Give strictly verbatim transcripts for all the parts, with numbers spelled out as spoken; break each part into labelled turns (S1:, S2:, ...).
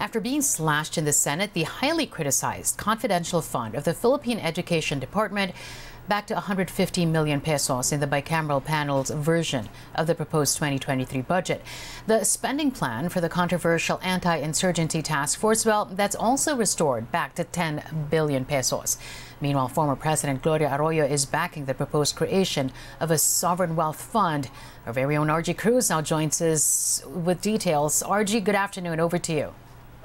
S1: After being slashed in the Senate, the highly criticized confidential fund of the Philippine Education Department back to one hundred fifty million pesos in the bicameral panel's version of the proposed twenty twenty-three budget. The spending plan for the controversial anti-insurgency task force, well, that's also restored back to ten billion pesos. Meanwhile, former President Gloria Arroyo is backing the proposed creation of a sovereign wealth fund. Our very own R G Cruz now joins us with details. R G, good afternoon. Over to you.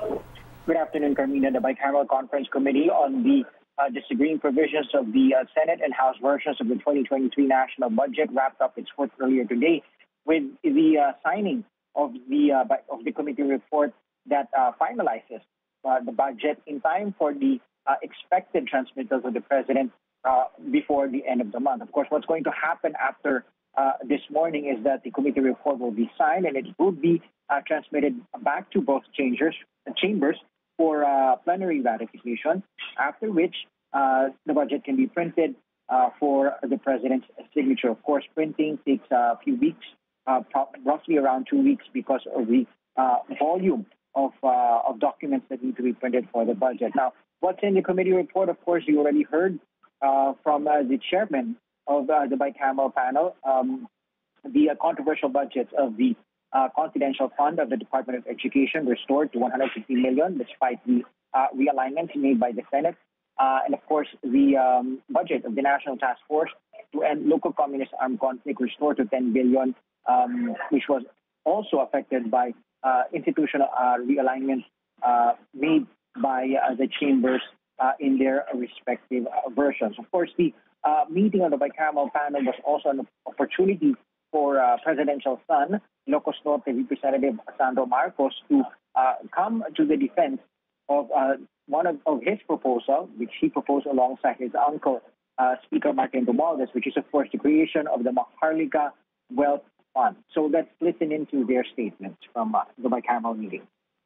S2: Good afternoon, Carmina. The Bicameral Conference Committee on the uh, disagreeing provisions of the uh, Senate and House versions of the twenty twenty-three national budget wrapped up its work earlier today with the uh, signing of the uh, of the committee report that uh, finalizes uh, the budget in time for the uh, expected transmittals of the president uh, before the end of the month. Of course, what's going to happen after uh, this morning is that the committee report will be signed and it will be uh, transmitted back to both chambers. chambers for uh, plenary ratification, after which uh, the budget can be printed uh, for the president's signature. Of course, printing takes a few weeks, uh, roughly around two weeks, because of the uh, volume of, uh, of documents that need to be printed for the budget. Now, what's in the committee report, of course, you already heard uh, from uh, the chairman of uh, the bicameral panel, um, the uh, controversial budgets of the Uh, confidential fund of the Department of Education restored to one hundred fifty million despite the uh, realignment made by the Senate. Uh, and of course, the um, budget of the National Task Force to end local communist armed conflict restored to ten billion, um, which was also affected by uh, institutional uh, realignment uh, made by uh, the chambers uh, in their respective uh, versions. Of course, the uh, meeting of the bicameral panel was also an opportunity for uh, presidential son, Ilocos Norte Representative Sandro Marcos, to uh, come to the defense of uh, one of, of his proposal, which he proposed alongside his uncle, uh, Speaker Martin Romualdez, which is, of course, the creation of the Maharlika Wealth Fund. So let's listen into their statements from uh, the bicameral meeting.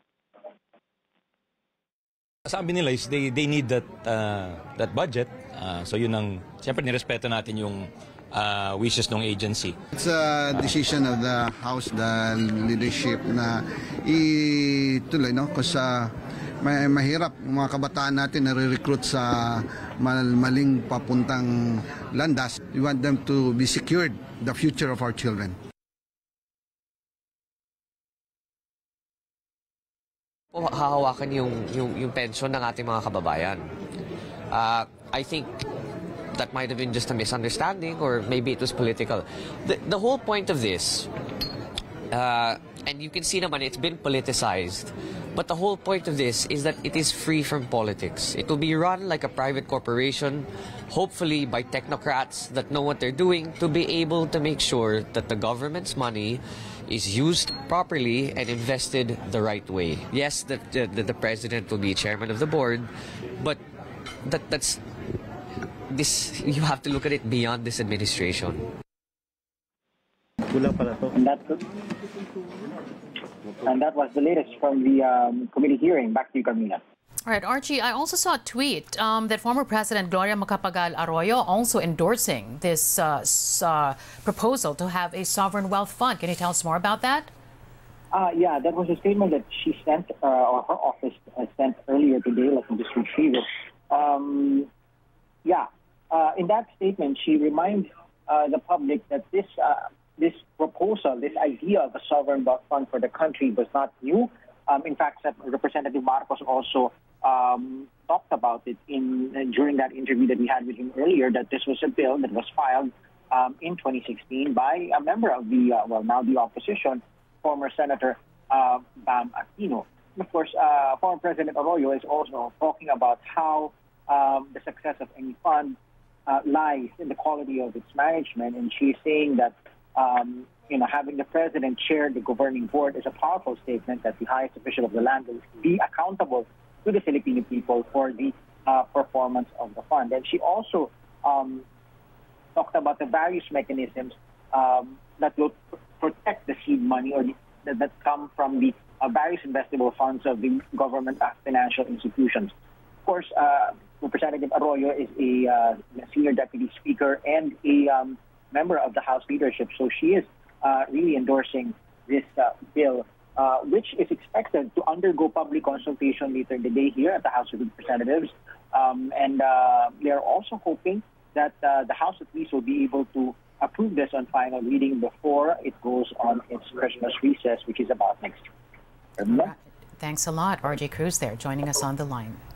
S3: Sabi nila is they, they need that, uh, that budget. Uh, so yun ang, siyempre nirespeto natin yung Uh, wishes ng agency.
S4: It's a decision of the House, the leadership na ituloy, no? Kasi uh, may, mahirap mga kabataan natin na re-recruit sa mal maling papuntang landas. We want them to be secured, the future of our children.
S5: Hahawakan yung, yung, yung pension ng ating mga kababayan. Uh, I think that might have been just a misunderstanding, or maybe it was political. The, the whole point of this, uh, and you can see naman it's been politicized, but the whole point of this is that it is free from politics. It will be run like a private corporation, hopefully by technocrats that know what they're doing, to be able to make sure that the government's money is used properly and invested the right way. Yes, the, the, the president will be chairman of the board, but that, that's this, you have to look at it beyond this administration.
S2: And that, and that was the latest from the um, committee hearing. Back to you, Carmina.
S1: All right, Archie, I also saw a tweet um, that former President Gloria Macapagal Arroyo also endorsing this uh, uh, proposal to have a sovereign wealth fund. Can you tell us more about that?
S2: Uh, yeah, that was a statement that she sent, uh, or her office uh, sent earlier today. Let me just retrieve it. Um, yeah. Uh, in that statement, she reminds uh, the public that this uh, this proposal, this idea of a sovereign wealth fund for the country was not new. Um, in fact, Representative Marcos also um, talked about it in uh, during that interview that we had with him earlier, that this was a bill that was filed um, in twenty sixteen by a member of the, uh, well, now the opposition, former Senator uh, Bam Aquino. And of course, uh, former President Arroyo is also talking about how um, the success of any fund Uh, lies in the quality of its management, and she's saying that um, you know, having the president chair the governing board is a powerful statement that the highest official of the land will be accountable to the Filipino people for the uh, performance of the fund. And she also um, talked about the various mechanisms um, that will pr protect the seed money or the, that, that come from the uh, various investable funds of the government uh, financial institutions. Of course, uh, Representative Arroyo is a uh, senior deputy speaker and a um, member of the House leadership, so she is uh, really endorsing this uh, bill uh, which is expected to undergo public consultation later in the day here at the House of Representatives. Um, and uh, they are also hoping that uh, the House at least will be able to approve this on final reading before it goes on its Christmas recess, which is about next week.
S1: Thanks a lot, R J Cruz there, joining us on the line.